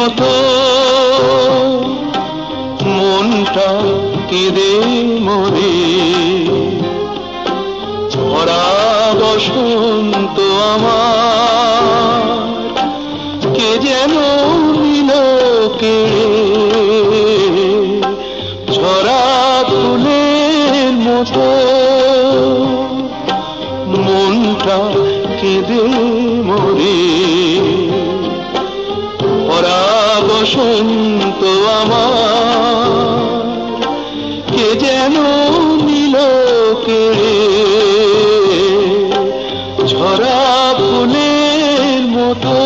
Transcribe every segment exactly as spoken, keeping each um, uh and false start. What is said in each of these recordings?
মতো মনটা কেঁদে মরে, ঝরা বসন্ত আমার কে যেন নিল কেড়ে, ঝরা ফুলের মতো মনটা কেঁদে মরে, ভরা বসন্ত আমার কে যেন নিল কেড়ে, ঝরা ফুলের মতো।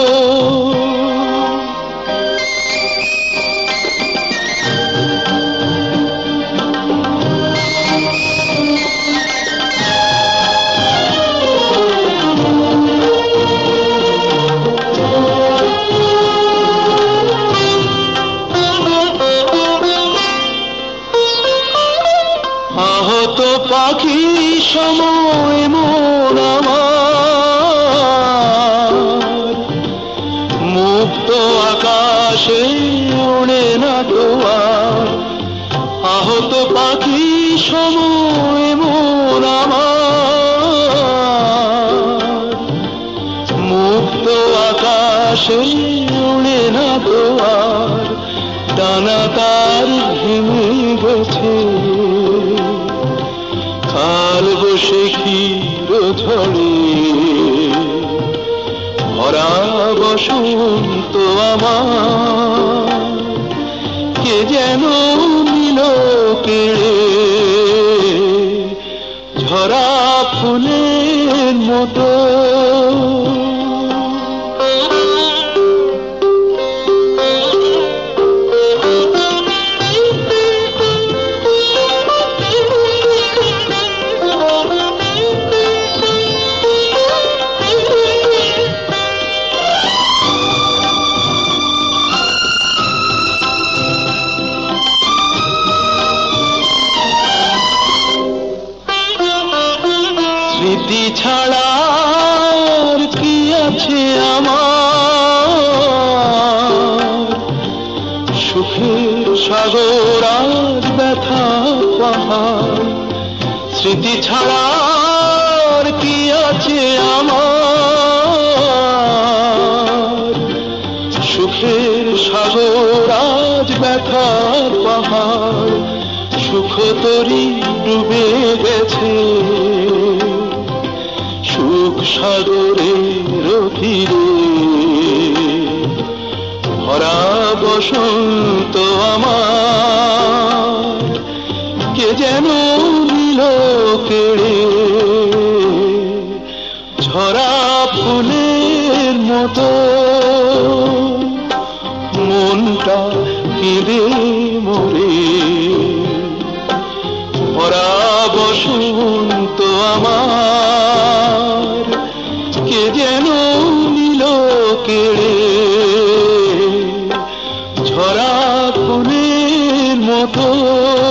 আহত পাখি সময় মন আমার, মুক্ত আকাশে ওড়ে না তো আর। আহত পাখি সময় মন আমার, মুক্ত আকাশে ওড়ে না তো আর। ডানা তার ভেঙে গেছে, কাল বৈশাখীর ঝড়ে, ভরা বসন্ত আমার কে যেন নিল কেড়ে, ঝরা ফুলের মতো। স্মৃতি ছাড়া আর কি আছে আমার, সুখের সাগর আর ব্যথা পাহাড়। স্মৃতি ছাড়া আর কি আছে আমার, সুখের সাগর আজ ব্যথার পাহাড়। সুখ তরি ডুবে গেছে, সুখ সাগরের তীরে, ভরা বসন্ত আমার কে যেন নিল কেড়ে, ঝরা ফুলের মতো মনটা কেঁদে মরে, ভরা বসন্ত আমার কে যেন নিল কেড়ে, ঝরা ফুলের মতো।